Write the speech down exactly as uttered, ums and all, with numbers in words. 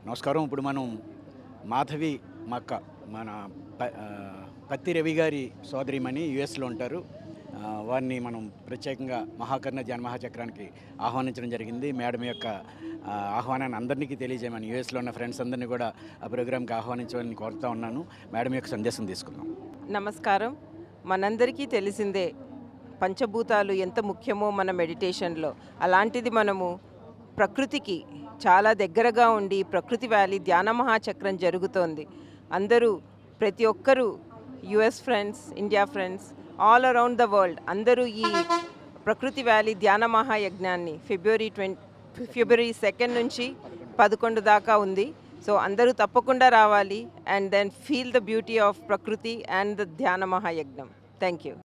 నమస్కారం. ఇప్పుడు మనం మాధవి మక్క మన ప పత్తి రవి గారి సోదరిమణి యూఎస్లో ఉంటారు. వారిని మనం ప్రత్యేకంగా మహాకర్ణ జన్మహాచక్రానికి ఆహ్వానించడం జరిగింది. మేడం యొక్క ఆహ్వానాన్ని అందరికీ తెలియజేయమని యూఎస్లో ఉన్న ఫ్రెండ్స్ అందరినీ కూడా ఆ ప్రోగ్రామ్కి ఆహ్వానించమని కోరుతూ ఉన్నాను. మేడం యొక్క సందేశం తీసుకుందాం. నమస్కారం. మనందరికీ తెలిసిందే పంచభూతాలు ఎంత ముఖ్యమో మన మెడిటేషన్లో. అలాంటిది మనము ప్రకృతికి చాలా దగ్గరగా ఉండి ప్రకృతి వ్యాలీ ధ్యాన మహాచక్రం జరుగుతోంది. అందరూ ప్రతి ఒక్కరూ US friends, India friends, all around the world అందరూ ఈ ప్రకృతి వ్యాలీ ధ్యాన మహాయజ్ఞాన్ని ఫిబ్రవరి ట్వంటీ ఫిబ్రవరి సెకండ్ నుంచి పదకొండు దాకా ఉంది. సో అందరూ తప్పకుండా రావాలి and then feel the beauty of ప్రకృతి అండ్ ద ధ్యాన మహాయజ్ఞం. Thank you.